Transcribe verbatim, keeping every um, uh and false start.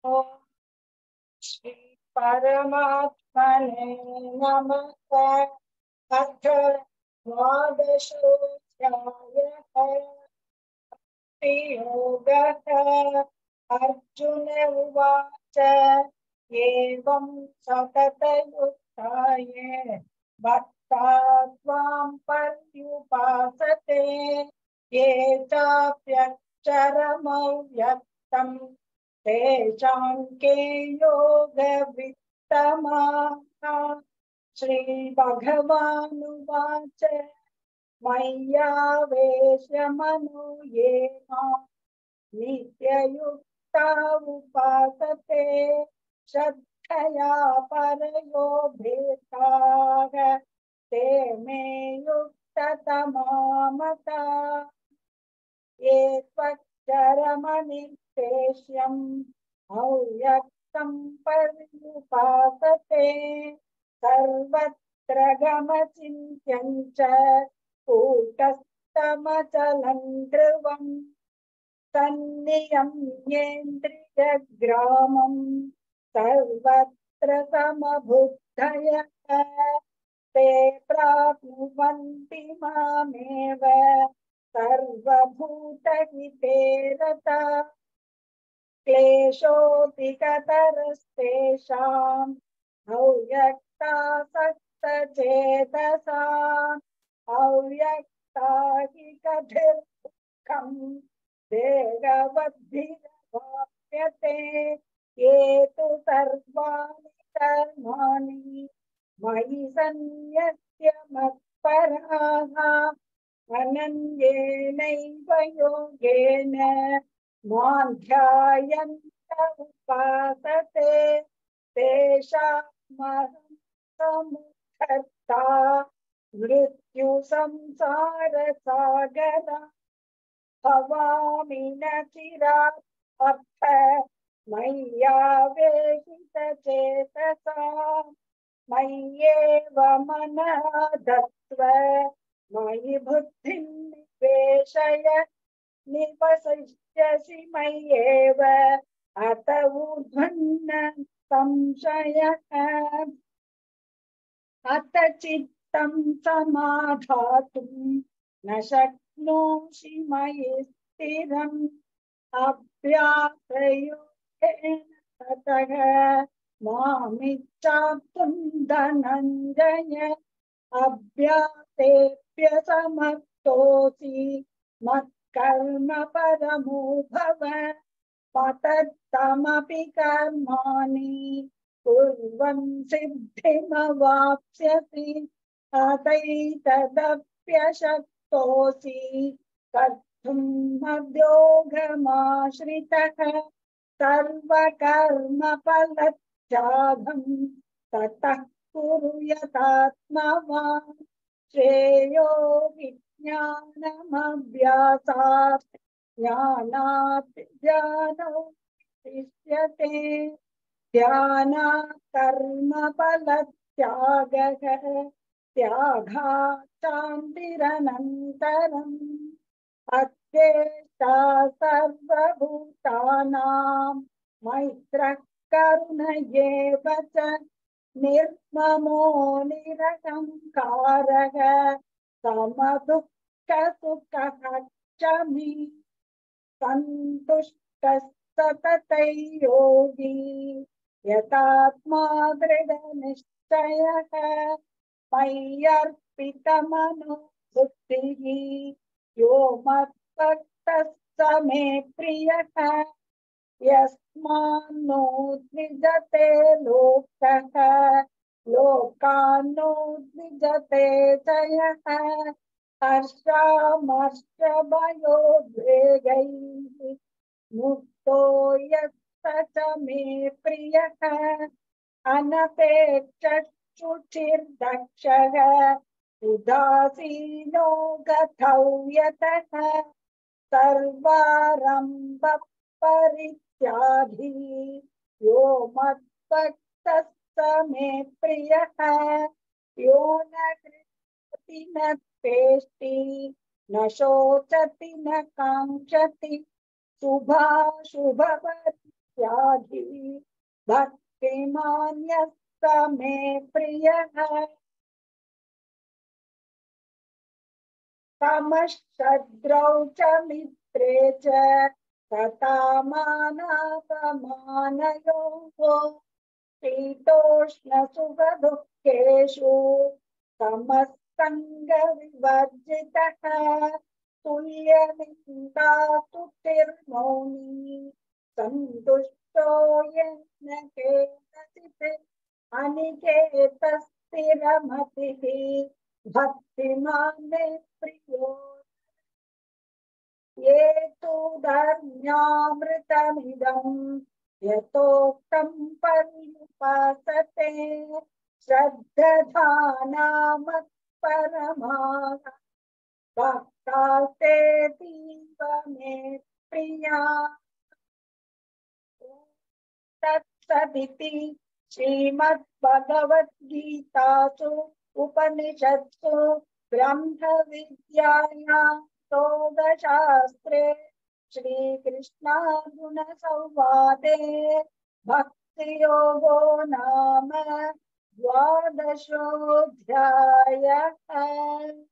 ओम श्री परमात्मने नमः। अथ द्वादशोऽध्यायः। योगः। अर्जुन उवाच एवं सततयुक्ताये भक्ता त्वां पर्युपासते ये चाप्यक्षरमव्यक्तम् तेषां के योगवित्तमाः। श्रीभगवानुवाच मय्यावेश्य मनो ये मां नित्ययुक्ता उपासते श्रद्धया परयोपेताः ते मे युक्ततमा मताः। ये त्वच्चरमनिर्देश्यम् अव्यक्तं पर्युपासते सर्वत्र गमचिन्त्यं च कूटस्थमचलं ध्रुवम् तन्नियम्येन्द्रियग्रामं सर्वत्र समबुद्धयः ते प्राप्नुवन्ति मामेव सर्वभूतहिते रताः। क्लेशोऽधिकतरस्तेषाम् अव्यक्तासक्तचेतसाम् अव्यक्ता हि कथिर्दुःखम् देहवद्भिरवाप्यते ये तु सर्वाणि कर्माणि मयि सन्न्यस्य मत्पराः अनन्येनैव योगेन मां ध्यायन्त उपासते तेषामहं समुद्धर्ता मृत्युसंसारसागरा भवामि न चिरात् पार्थ मय्यावेशितचेतसाम् मय्येव मनः दत्त्व मयि बुद्धिं निवेशय निवसिष्यसि मय्येव अत ऊर्ध्वन्न संशयः। अथ चित्तं समाधातुं न शक्नोषि मयि स्थिरम् अभ्यासयोगेन ततः मामिच्छाप्तुं धनञ्जय अभ्यासेऽप्यसमर्थोऽसि मत्कर्म परमो भव पतत्तमपि कर्माणि कुर्वन् सिद्धिमवाप्स्यसि अतैतदप्यशक्तोऽसि कर्तुम् मद्योगमाश्रितः सर्वकर्मफलत्यागम् ततः कुरु यथात्मवान् श्रेयो विज्ञानमभ्यासात् ज्ञानात् ज्ञानो विशिष्यते ध्यानात् कर्मफलत्यागः त्यागात् शान्तिरनन्तरम् अद्वेष्टा सर्वभूतानां मैत्रः करुण एव च निर्ममो निरहङ्कारः समदुःखसुखः क्षमी सन्तुष्टः सततं योगी यतात्मा दृढनिश्चयः मय्यर्पितमनो बुद्धिः यो मद्भक्तः स मे प्रियः यस्मान्नो द्विजते लोकः लोकान्नो द्विजते च यः हर्षामर्षभयोद्वेगैः मुक्तो यः स मे प्रियः अनपेक्षुचिर्दक्षः उदासीनो गतव्यतः सर्वारम्भ परित्यागी यो मद्भक्तः स मे प्रियः यो न गृह्णाति न द्वेष्टि न शोचति न काङ्क्षति शुभाशुभपरित्यागी त्यागी भक्तिमान् यः स मे प्रियः। समशत्रौ च मित्रे च तथा मानापमानयोः शीतोष्णसुखदुःखेषु समः सङ्गविवर्जितः तुल्यनिन्दास्तुतिर्मौनी सन्तुष्टो येन केनचित् अनिकेतस्थिरमतिः भक्तिमान् मे प्रियो। ये तु धर्म्यामृतमिदम् यथोक्तं पर्युपासते श्रद्धधाना मत्परमाः भक्तास्तेऽतीव मे प्रिया। तत्सदिति श्रीमद्भगवद्गीतासु उपनिषत्सु ब्रह्मविद्यायां योगशास्त्रे श्रीकृष्णार्जुनसंवादे भक्तियोगो नाम द्वादशोऽध्यायः।